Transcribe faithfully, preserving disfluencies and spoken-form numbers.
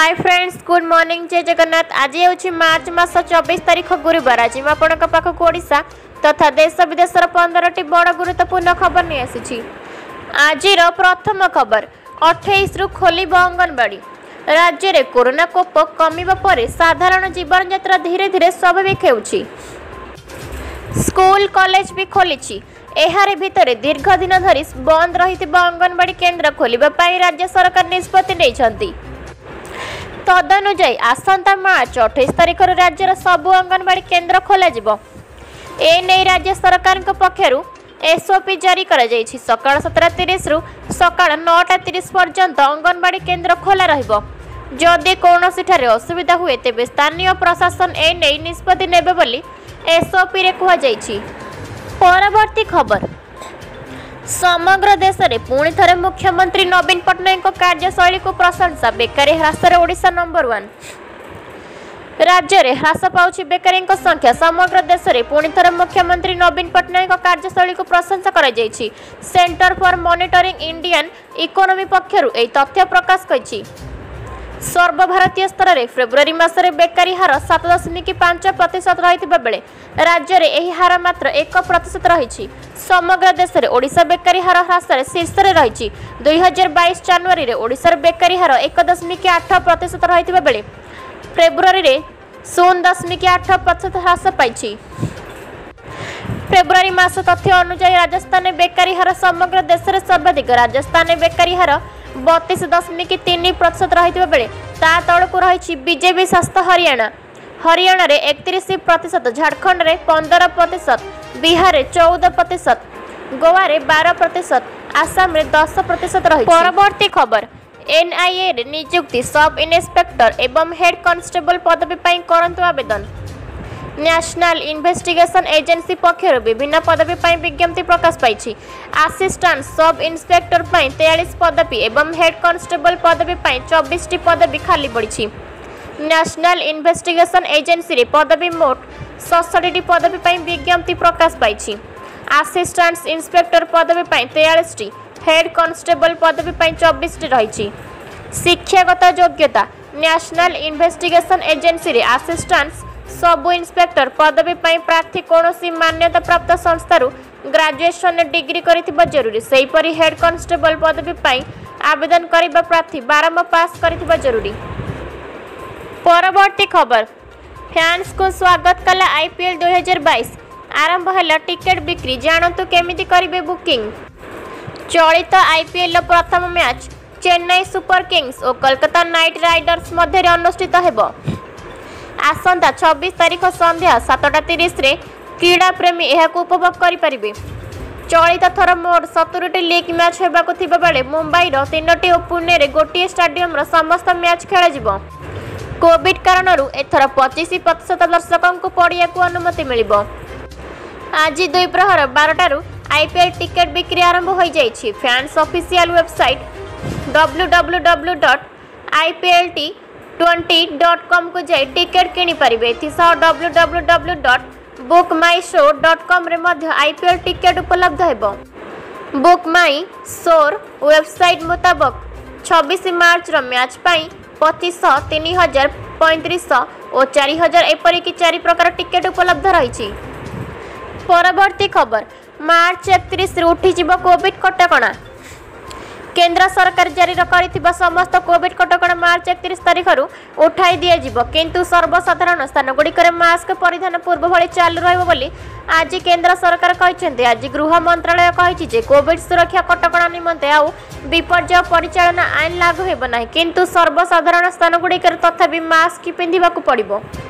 Hi friends, good morning, जय जगन्नाथ। आज हूँ मार्च मास चौबीस तारीख गुरुवार। आज आपण पाखक ओडिशा तथा देश विदेशर पंद्रह टी बड़ गुरुत्वपूर्ण खबर नहीं आसी। आज प्रथम खबर, अठाईस रु खोलिब अंगनवाड़ी। राज्य में कोरोना कोप कमिबा परे साधारण जीवन यात्रा धीरे धीरे स्वाभाविक होउछि। स्कूल कॉलेज भी खोली। एहारे भितरे दीर्घ दिन धरी बंद रही अंगनवाड़ी केन्द्र खोलिबा पाई राज्य सरकार निष्पत्ति नेइछन्ति। तदनुजाई आसंता मार्च अठाईस तारिख राज्यर सबु अंगनवाड़ी केन्द्र खोल एने राज्य सरकार पक्षर एसओपी जारी कर सका सतटा तीस रु सका नौटा तीस पर्यंत अंगनवाड़ी केन्द्र खोला रदि कौन असुविधा हुए तेज स्थानीय प्रशासन एने निष्पत्ति नेबे बोली एसओपी रे कहुଯାଇଛି। परवर्ती खबर, समग्र देश में पुणी थे मुख्यमंत्री नवीन पट्टनायक कार्यशैली को प्रशंसा। बेकारी ह्रास ओडिशा नंबर वन। राज्य में ह्रास पाउछि बेकारी संख्या। समग्र देश में पुणी थे मुख्यमंत्री नवीन पट्टनायक कार्यशैली को प्रशंसा करा जायछि। Centre for monitoring Indian economy पक्षर यह तथ्य प्रकाश करिछि। सर्वभारतीय स्तर में फेब्रुआरी मासरे बेकारी हार सात दशमिक पांच प्रतिशत रही बेले राज्य में यह हार मात्र एक प्रतिशत रही। समग्र देश में ओडिशा बेकारी हार ह्रास शीर्ष रही। दुई हजार बैश जनवरी में ओडिशार बेकारी हार एक दशमिक आठ प्रतिशत रही बेले फेब्रुआरी में शून्य दशमिक आठ प्रतिशत ह्रास पाई। फेब्रुआरी मास तथ्य अनुसार राजस्थान में बेकारी हार समग्र देश में सर्वाधिक। राजस्थान में बेकारी हार बतीस दशमिक तीन प्रतिशत रही बेले ता तौक रही बीजेपी शासित हरियाणा। हरियाणा रे एकतीस प्रतिशत, झारखंड रे पंद्रह प्रतिशत, बिहार रे चौदह प्रतिशत, गोवा रे बारह प्रतिशत, आसाम रे दस प्रतिशत रही। परवर्ती खबर, एनआईए रे नियुक्ति सब इन्स्पेक्टर एवं हेड कांस्टेबल पदवी पाई करंतु आवेदन। नेशनल इन्वेस्टिगेशन एजेंसी पक्षर विभिन्न पदवी पाई विज्ञप्ति प्रकाश पाई। असिस्टेंट सब इन्स्पेक्टर पाई तैंतालीस पदवी एवं हेड कांस्टेबल पदवी पाई चौबीस टी पदवी खाली पड़ी। नेशनल इन्वेस्टिगेशन एजेंसी रे पदवी मोट सड़सठ टी पदवी पाई विज्ञप्ति प्रकाश पाई। असिस्टेंट इन्स्पेक्टर पदवी पाई तैंतालीस टी, हेड कांस्टेबल पदवी पाई चौबीस टी रही। शिक्षागत योग्यता, नेशनल इन्वेस्टिगेशन एजेंसी रे असिस्टेंट सबु इन्स्पेक्टर पदवी पाई प्रार्थी कौनसी मान्यता प्राप्त संस्थारू ग्रेजुएशन डिग्री करिथिबा जरूरी। सेहीपरि हेड कांस्टेबल पदवी पाई आवेदन करिबा प्रार्थी बारहमा पास करिथिबा जरूरी। परवर्ती खबर, फैंस को स्वागत कला आईपीएल दुई हजार बैश। आरंभ है टिकेट बिक्री, जानतु केमिति करिबे बुकिंग। चलित आईपीएल प्रथम मैच चेन्नई सुपर किंग्स और कोलकाता नाइट राइडर्स मध्य अनुष्ठित हेबो। आसंता छब्बीस तारीख संध्या सातटा तीस रे क्रीड़ा प्रेमी यह उपभोग करें। चलित थर मोट सत्तरी लीग मैच होगाकू बेले मुंबई तीनो और पुणे रे गोटे स्टाडियम समस्त मैच खेल। कोविड कारण एथर पच्चीस प्रतिशत दर्शकों को पड़िया को अनुमति मिल। आज दुई प्रहर बारटार आईपीएल टिकेट बिक्री आरंभ हो जाइए। Fans official website W W W dot I P L T twenty dot com को जाई टिकेट किनी पारिबे। एथिसह W W W dot book my show dot com रे मध्य आईपीएल टिकेट उपलब्ध हेबो। बुक माई शोर वेबसाइट मुताबक छब्बीस मार्च रो मैच पाई पच्चीस तीन हजार पैंतीस और चार हजार एपरिक चार प्रकार टिकेट उपलब्ध रही। परवर्ती खबर, मार्च एकतीस उठी कोविड कटकणा। केंद्र सरकार जारी कर समस्त कोविड कटकणा मार्च एकतीस तारीख उठाई दिज्व, किंतु सर्वसाधारण स्थान गुड़िक मास्क परिधान पूर्व भली चालू रही आज केंद्र सरकार कहते। आज गृह मंत्रालय कही कोविड सुरक्षा कटकणा निमंते आउ विपर्य परिचालना आईन लागू होना, किंतु सर्वसाधारण स्थान गुड़िक तथापि मास्क पिंधिबा पड़िबो।